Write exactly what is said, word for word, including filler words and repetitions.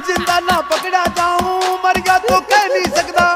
जिंदा ना पकड़ा जाऊं, मर गया तो कह नहीं सकता।